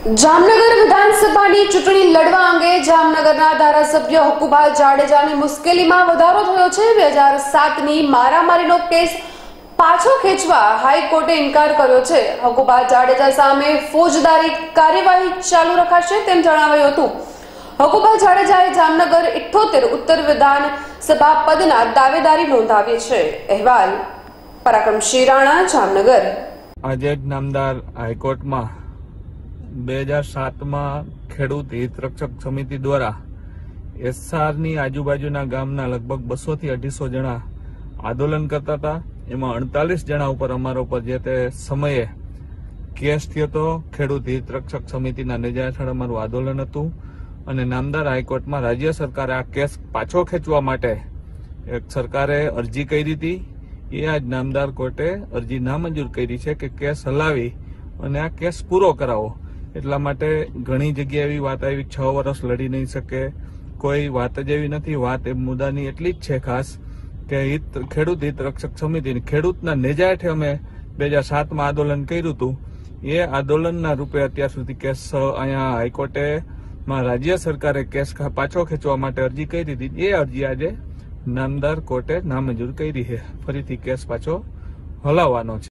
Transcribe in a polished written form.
જામનગર વિધાનસભાની ચૂંટણી લડવા અંગે જામનગરના ધારાસભ્ય હકુભા જાડેજાની મુશ્કેલીમાં વધારો થયો છે। 2007ની મારામારીનો કેસ પાછો ખેંચવા હાઈકોર્ટે ઇનકાર કર્યો છે। હકુભા જાડેજા સામે ફોજદારી કાર્યવાહી ચાલુ રખાશે તેમ જણાવાયું હતું। હકુભા જાડેજાએ જામનગર 78 ઉત્તર વિધાનસભા પદના દાવેદારી નોંધાવી છે। અહેવાલ પરાક્રમસિંહ રાણા, જામનગર। આજે નામદાર હાઈકોર્ટમાં 2007 में खेडूत हित रक्षक समिति द्वारा एसआरनी आजूबाजूना गामना लगभग 200 થી 250 जना आंदोलन करता था। एमां 48 जना पर अमारो पर जे ते समये केस थयो तो खेडूत हित रक्षक समितिना नेजा हेठळ अमारुं आंदोलन हतुं अने नामदार हाईकोर्टमां राज्य सरकारे आ केस पाछो खेंचवा माटे एक सरकारे अरजी करी हती। ए आज नामदार कोर्टे अरजी नामंजूर करी छे के केस हलावी अने आ केस पूरो करावो। એટલા માટે ઘણી જગ્યાએ એવી વાત આવી 6 વર્ષ લડી નહીં શકે, કોઈ વાત જ એવી નથી। વાત એ મુદ્દાની એટલી જ છે ખાસ કે ખેડૂત હિત રક્ષક સમિતિ ખેડૂતના નેજા હેઠે અમે 2007માં આંદોલન કર્યું હતું। એ આંદોલનના રૂપે અત્યાર સુધી કેસ અહીંયા હાઈકોર્ટે રાજ્ય સરકારે કેસ પાછો ખેંચવા માટે અરજી કરી હતી। એ અરજી આજે નામદાર કોર્ટે નામંજૂર કરી છે। ફરીથી કેસ પાછો હલાવવાનો છે।